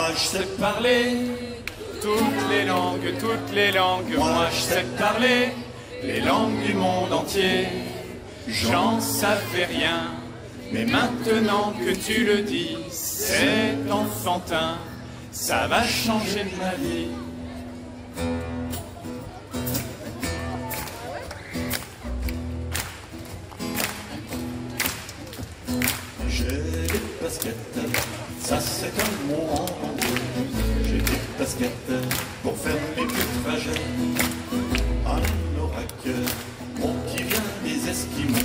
je sais parler toutes les langues. Moi, je sais parler les langues du monde entier. J'en savais rien, mais maintenant que tu le dis, c'est enfantin, ça va changer ma vie. J'ai des baskets, ça c'est un mot en anglais. J'ai des baskets pour faire mes petits trajets. Un anorak, mon qui vient des Esquimaux.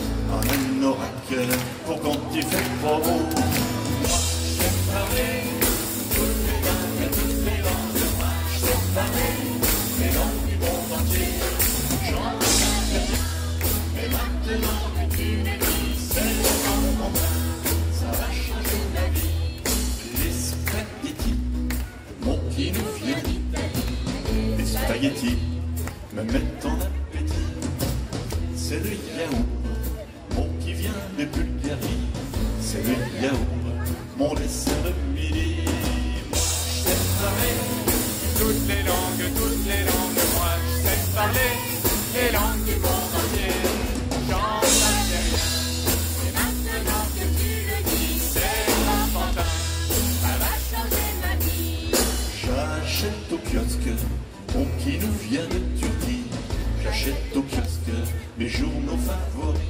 Un anorak pour quand il fait pas beau. Moi je sais parler toutes les langues. Moi je sais parler les langues du monde entier. J'en sais rien, mais maintenant que tu le dis, c'est enfantin, ça va changer ma vie. Les spaghettis, mon qui nous vient d'Italie. Les spaghettis me mettent en appétit. C'est le yaourt, mon qui vient de Bulgarie. C'est le yaourt, mon dessert de midi. Moi je sais parler toutes les langues. Moi je sais parler les langues du monde entier. J'en savais rien, mais maintenant que tu le dis, c'est enfantin, ça va changer ma vie. J'achète au kiosque, mon qui nous vient de Turquie. J'achète au kiosque mes journaux favoris.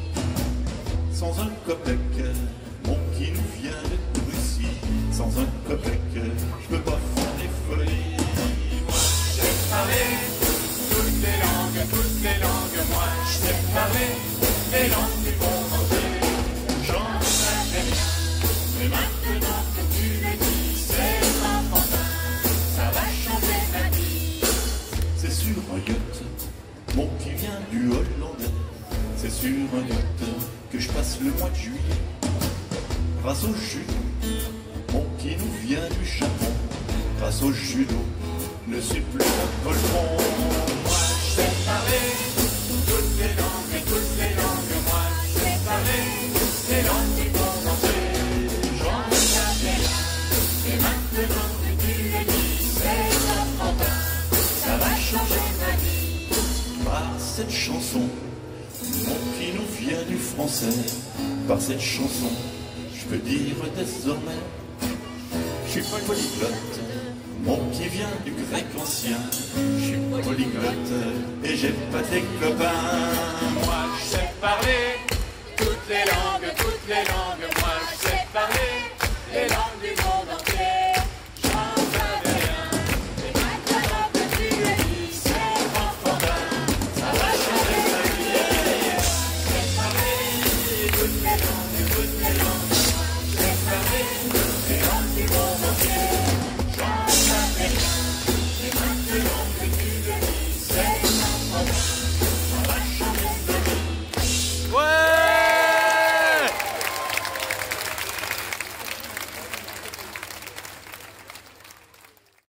Sans un copec, mon qui nous vient de Russie. Sans un copec, je peux pas faire des folies. Moi je sais parler toutes les langues. Moi je sais parler les langues du monde entier. J'en savais rien, mais maintenant que tu le dis, c'est enfantin, ça va changer ma vie. C'est sur un yacht, mon qui vient du Hollandais. C'est sur un yacht que je passe le mois de juillet. Grâce au judo, mon qui nous vient du Japon. Grâce au judo, ne suis plus un colbon. Moi je sais parler toutes les langues. Moi je sais parler les langues du monde entier. J'en savais rien, et maintenant que tu le dis, c'est enfantin, ça va changer ma vie. Par cette chanson, mon qui nous vient du français. Par cette chanson, je peux dire désormais, je suis polyglotte, mon qui vient du grec ancien. Je suis polyglotte et j'ai pas des copains. Moi je sais parler toutes les langues.